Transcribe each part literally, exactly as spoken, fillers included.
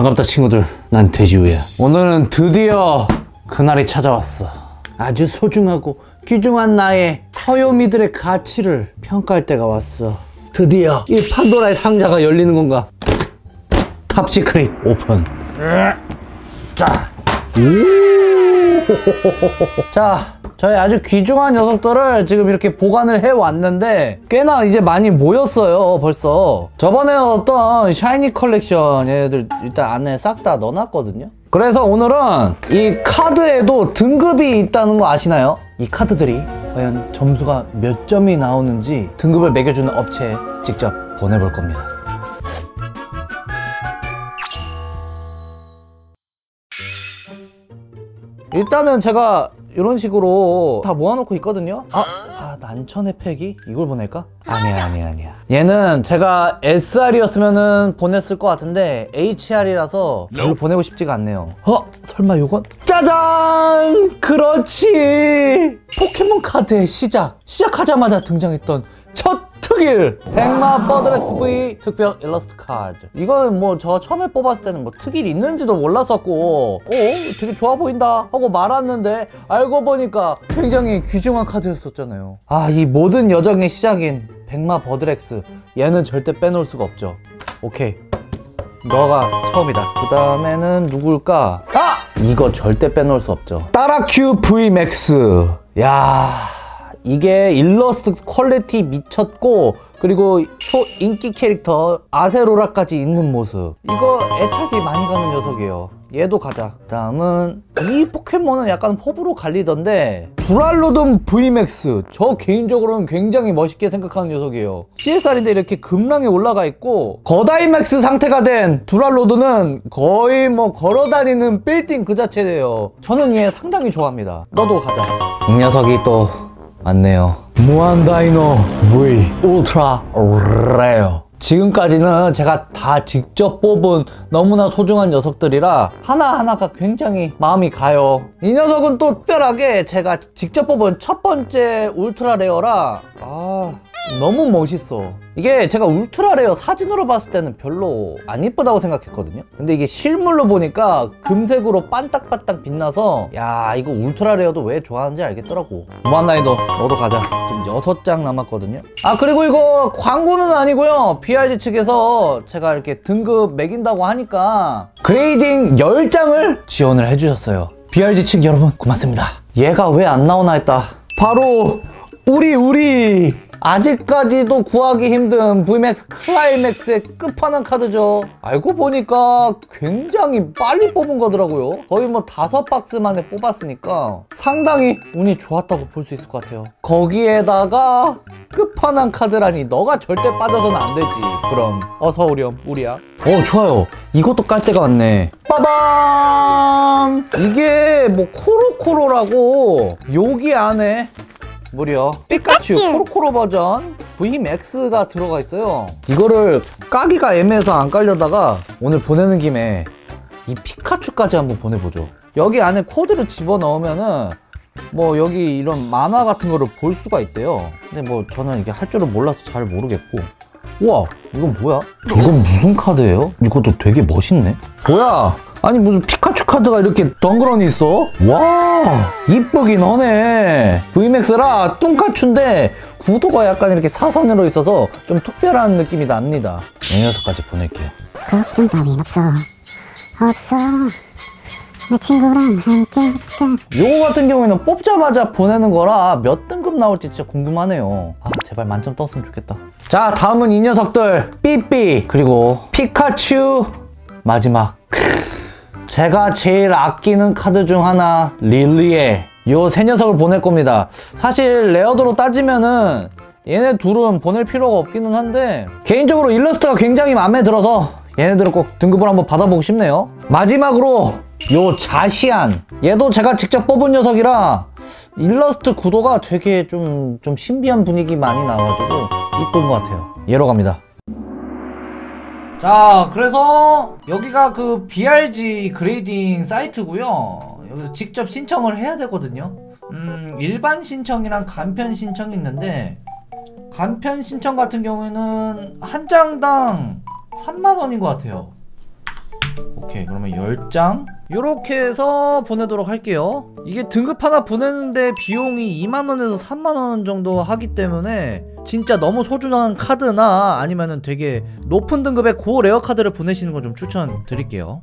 반갑다 친구들, 난 돼지우야. 오늘은 드디어 그날이 찾아왔어. 아주 소중하고 귀중한 나의 커요미들의 가치를 평가할 때가 왔어. 드디어 이 판도라의 상자가 열리는 건가? 탑시크릿 오픈. 자, 자, 저희 아주 귀중한 녀석들을 지금 이렇게 보관을 해왔는데 꽤나 이제 많이 모였어요 벌써. 저번에 어떤 샤이니 컬렉션 얘들 일단 안에 싹 다 넣어놨거든요. 그래서 오늘은 이 카드에도 등급이 있다는 거 아시나요? 이 카드들이 과연 점수가 몇 점이 나오는지 등급을 매겨주는 업체에 직접 보내볼 겁니다. 일단은 제가 이런 식으로 다 모아놓고 있거든요. 아, 아 난천의 패기? 이걸 보낼까? 아니야 아니야 아니야. 얘는 제가 에스알이었으면 보냈을 것 같은데 에이치알이라서 이걸 보내고 싶지가 않네요. 어? 설마 요건? 짜잔! 그렇지! 포켓몬 카드의 시작! 시작하자마자 등장했던 첫 특일! 백마 버드렉스 V 특별 일러스트 카드. 이거는 뭐 저 처음에 뽑았을 때는 뭐 특일이 있는지도 몰랐었고 어? 되게 좋아 보인다 하고 말았는데 알고 보니까 굉장히 귀중한 카드였었잖아요. 아, 이 모든 여정의 시작인 백마 버드렉스, 얘는 절대 빼놓을 수가 없죠. 오케이, 너가 처음이다. 그 다음에는 누굴까? 아! 이거 절대 빼놓을 수 없죠. 따라큐 V 맥스. 야, 이게 일러스트 퀄리티 미쳤고 그리고 초인기 캐릭터 아세로라까지 있는 모습, 이거 애착이 많이 가는 녀석이에요. 얘도 가자. 다음은 이 포켓몬은 약간 호불호 갈리던데 두랄로돈 V 맥스. 저 개인적으로는 굉장히 멋있게 생각하는 녀석이에요. 씨에스알인데 이렇게 금랑에 올라가 있고 거다이맥스 상태가 된 두랄로돈은 거의 뭐 걸어다니는 빌딩 그 자체예요. 저는 얘 상당히 좋아합니다. 너도 가자. 이 녀석이 또 맞네요. 무한다이노 V 울트라 레어. 지금까지는 제가 다 직접 뽑은 너무나 소중한 녀석들이라 하나하나가 굉장히 마음이 가요. 이 녀석은 또 특별하게 제가 직접 뽑은 첫 번째 울트라 레어라 아, 너무 멋있어. 이게 제가 울트라 레어 사진으로 봤을 때는 별로 안 이쁘다고 생각했거든요. 근데 이게 실물로 보니까 금색으로 반딱반딱 빛나서 야, 이거 울트라 레어도 왜 좋아하는지 알겠더라고. 무한나이도 너도 가자. 지금 여섯 장 남았거든요. 아, 그리고 이거 광고는 아니고요, 비알지 측에서 제가 이렇게 등급 매긴다고 하니까 그레이딩 열 장을 지원을 해주셨어요. 비알지 측 여러분 고맙습니다. 얘가 왜 안 나오나 했다. 바로 우리 우리 아직까지도 구하기 힘든 브이맥스 클라이맥스의 끝판왕 카드죠. 알고 보니까 굉장히 빨리 뽑은 거더라고요. 거의 뭐 다섯 박스 만에 뽑았으니까 상당히 운이 좋았다고 볼 수 있을 것 같아요. 거기에다가 끝판왕 카드라니 너가 절대 빠져서는 안 되지. 그럼 어서 오렴 우리야. 어, 좋아요. 이것도 깔 때가 왔네. 빠밤! 이게 뭐 코로코로라고 여기 안에 무려 피카츄 코로코로 버전 V 맥스가 들어가 있어요. 이거를 까기가 애매해서 안 깔려다가 오늘 보내는 김에 이 피카츄까지 한번 보내보죠. 여기 안에 코드를 집어넣으면은 뭐 여기 이런 만화 같은 거를 볼 수가 있대요. 근데 뭐 저는 이게 할 줄은 몰라서 잘 모르겠고. 우와, 이건 뭐야? 이건 무슨 카드예요? 이것도 되게 멋있네. 뭐야? 아니 무슨 피카츄 카드가 이렇게 덩그러니 있어? 와, 이쁘긴 하네. 브이맥스라 뚱카츄인데 구도가 약간 이렇게 사선으로 있어서 좀 특별한 느낌이 납니다. 이 녀석까지 보낼게요. 걱정 따윈 없어 없어 내 친구랑 함께. 요거 같은 경우에는 뽑자마자 보내는 거라 몇 등급 나올지 진짜 궁금하네요. 아, 제발 만점 떴으면 좋겠다. 자, 다음은 이 녀석들 삐삐 그리고 피카츄 마지막. 제가 제일 아끼는 카드 중 하나 릴리에 요 세 녀석을 보낼 겁니다. 사실 레어드로 따지면은 얘네 둘은 보낼 필요가 없기는 한데 개인적으로 일러스트가 굉장히 마음에 들어서 얘네들은 꼭 등급을 한번 받아보고 싶네요. 마지막으로 요 자시안, 얘도 제가 직접 뽑은 녀석이라 일러스트 구도가 되게 좀, 좀 신비한 분위기 많이 나와가지고 이쁜 것 같아요. 얘로 갑니다. 자, 그래서 여기가 그 비알지 그레이딩 사이트고요. 여기서 직접 신청을 해야 되거든요. 음, 일반 신청이랑 간편 신청이 있는데 간편 신청 같은 경우에는 한 장당 삼만 원인 것 같아요. 오케이, 그러면 열 장 요렇게 해서 보내도록 할게요. 이게 등급 하나 보내는데 비용이 이만 원에서 삼만 원 정도 하기 때문에 진짜 너무 소중한 카드나 아니면은 되게 높은 등급의 고레어 카드를 보내시는 거 좀 추천드릴게요.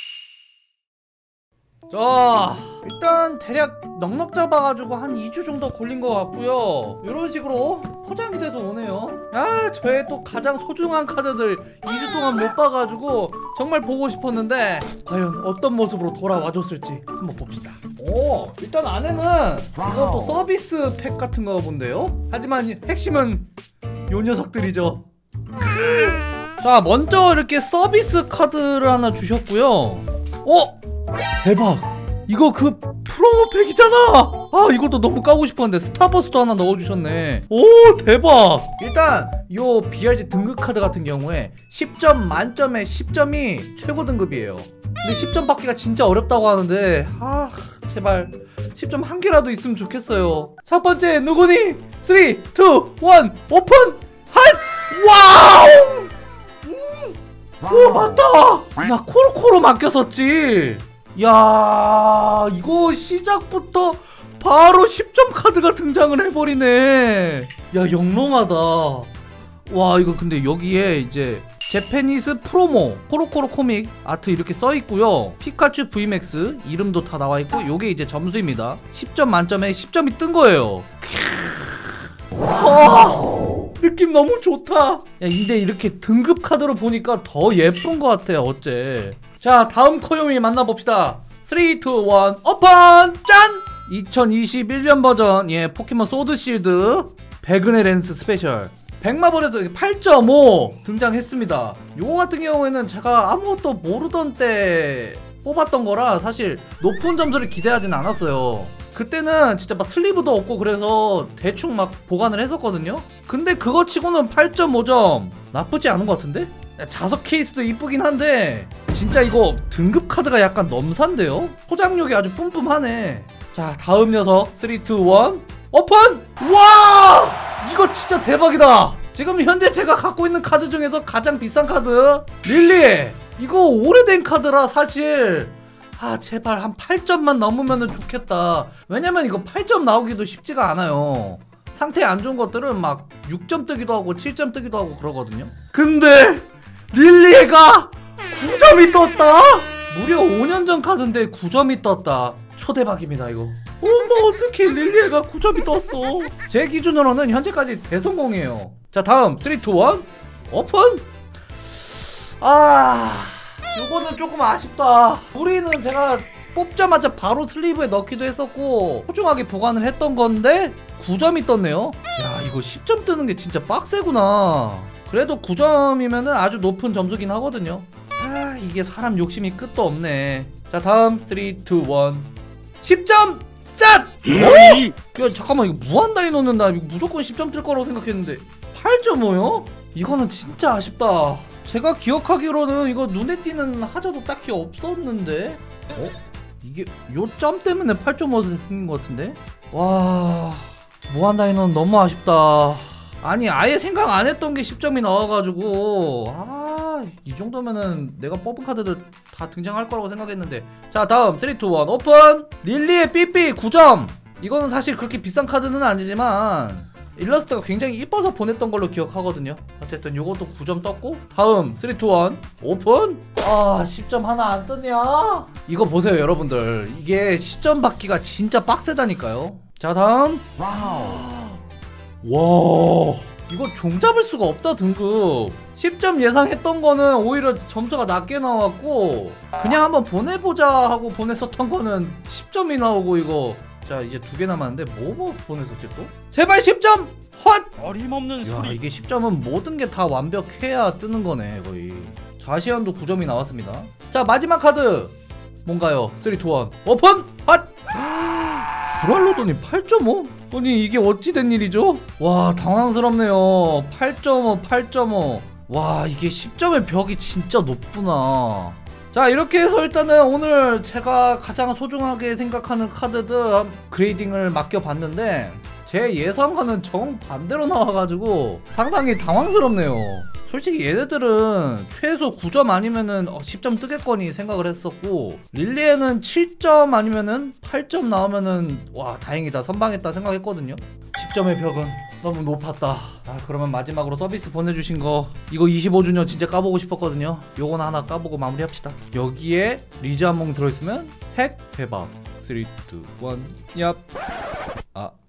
자, 일단 대략 넉넉 잡아가지고 한 이 주 정도 걸린 것 같고요. 이런 식으로 포장이 돼서 오네요. 아, 저의 또 가장 소중한 카드들 이 주 동안 못 봐가지고 정말 보고 싶었는데 과연 어떤 모습으로 돌아와줬을지 한번 봅시다. 오, 일단 안에는 이것도 서비스 팩 같은 거 본데요. 하지만 핵심은 요 녀석들이죠. 자, 먼저 이렇게 서비스 카드를 하나 주셨고요. 어? 대박! 이거 그 프로모 팩이잖아! 아, 이것도 너무 까고 싶었는데 스타버스도 하나 넣어주셨네. 오, 대박! 일단 요 비알지 등급 카드 같은 경우에 십 점 만점에 십 점이 최고 등급이에요. 근데 십 점 받기가 진짜 어렵다고 하는데 아, 제발 십 점 한 개라도 있으면 좋겠어요. 첫 번째 누구니? 삼, 이, 일, 오픈! 핫! 와우! 음. 오, 맞다! 야, 코로코로 맡겼었지. 야, 이거 시작부터 바로 십 점 카드가 등장을 해버리네. 야, 영롱하다. 와, 이거 근데 여기에 이제 재패니스 프로모 코로코로 코믹 아트 이렇게 써있고요. 피카츄 브이맥스 이름도 다 나와있고 요게 이제 점수입니다. 십 점 만점에 십 점이 뜬 거예요. 아, 느낌 너무 좋다. 야, 근데 이렇게 등급 카드로 보니까 더 예쁜 것 같아. 어째. 자, 다음 코요미 만나봅시다. 삼, 이, 일, 오픈! 짠! 이천이십일 년 버전, 예, 포켓몬 소드실드 백은의 랜스 스페셜 백마벌에서 팔 점 오 등장했습니다. 요거 같은 경우에는 제가 아무것도 모르던 때 뽑았던 거라 사실 높은 점수를 기대하진 않았어요. 그때는 진짜 막 슬리브도 없고 그래서 대충 막 보관을 했었거든요. 근데 그거 치고는 팔 점 오 점 나쁘지 않은 것 같은데? 자석 케이스도 이쁘긴 한데 진짜 이거 등급 카드가 약간 넘산데요? 포장력이 아주 뿜뿜하네. 자, 다음 녀석 삼, 이, 일 오픈! 와! 이거 진짜 대박이다. 지금 현재 제가 갖고 있는 카드 중에서 가장 비싼 카드 릴리! 이거 오래된 카드라 사실 아, 제발 한 팔 점만 넘으면 좋겠다. 왜냐면 이거 팔 점 나오기도 쉽지가 않아요. 상태 안 좋은 것들은 막 육 점 뜨기도 하고 칠 점 뜨기도 하고 그러거든요. 근데 릴리가 구 점이 떴다? 무려 오 년 전 카드인데 구 점이 떴다. 초대박입니다 이거. 어머, 어떡해, 릴리가 구 점이 떴어. 제 기준으로는 현재까지 대성공이에요. 자, 다음 삼, 이, 일 오픈! 아, 요거는 조금 아쉽다. 우리는 제가 뽑자마자 바로 슬리브에 넣기도 했었고 소중하게 보관을 했던 건데 구 점이 떴네요. 야, 이거 십 점 뜨는 게 진짜 빡세구나. 그래도 구 점이면은 아주 높은 점수긴 하거든요. 아, 이게 사람 욕심이 끝도 없네. 자, 다음 삼, 이, 일 십 점! 짠! 어? 야, 잠깐만, 이거 무한다이노는 나 이거 무조건 십 점 뜰 거라고 생각했는데 팔 점 오요? 이거는 진짜 아쉽다. 제가 기억하기로는 이거 눈에 띄는 하자도 딱히 없었는데 어? 이게 요 점 때문에 팔 점 오 생긴 것 같은데? 와, 무한다이노는 너무 아쉽다. 아니, 아예 생각 안 했던 게 십 점이 나와가지고 아, 이 정도면은 내가 뽑은 카드들 다 등장할 거라고 생각했는데. 자, 다음 삼, 이, 일 오픈! 릴리의 삐삐 구 점! 이거는 사실 그렇게 비싼 카드는 아니지만 일러스트가 굉장히 이뻐서 보냈던 걸로 기억하거든요. 어쨌든 요것도 구 점 떴고. 다음 삼, 이, 일 오픈! 아, 십 점 하나 안 뜨냐? 이거 보세요 여러분들, 이게 십 점 받기가 진짜 빡세다니까요. 자, 다음 와우. 와, 이거 종잡을 수가 없다. 등급 십 점 예상했던 거는 오히려 점수가 낮게 나왔고 그냥 한번 보내보자 하고 보냈었던 거는 십 점이 나오고. 이거 자, 이제 두 개 남았는데 뭐, 뭐 보냈었지 또? 제발 십 점! 헛! 어림없는 야, 소리. 이게 십 점은 모든 게 다 완벽해야 뜨는 거네 거의. 자시안도 구 점이 나왔습니다. 자, 마지막 카드 뭔가요? 삼, 이, 일 오픈! 헛! 브랄로돈이 팔 점 오? 아니, 이게 어찌된 일이죠? 와, 당황스럽네요. 팔 점 오, 팔 점 오. 와, 이게 십 점의 벽이 진짜 높구나. 자, 이렇게 해서 일단은 오늘 제가 가장 소중하게 생각하는 카드들 그레이딩을 맡겨봤는데 제 예상과는 정반대로 나와가지고 상당히 당황스럽네요. 솔직히 얘네들은 최소 구 점 아니면은 어, 십 점 뜨겠거니 생각을 했었고, 릴리에는 칠 점 아니면은 팔 점 나오면은 와 다행이다 선방했다 생각했거든요. 십 점의 벽은 너무 높았다. 아 그러면 마지막으로 서비스 보내주신 거 이거 이십오 주년 진짜 까보고 싶었거든요. 요건 하나 까보고 마무리합시다. 여기에 리즈 한 몽 들어있으면 핵 대박. 삼, 이, 일 얍. 아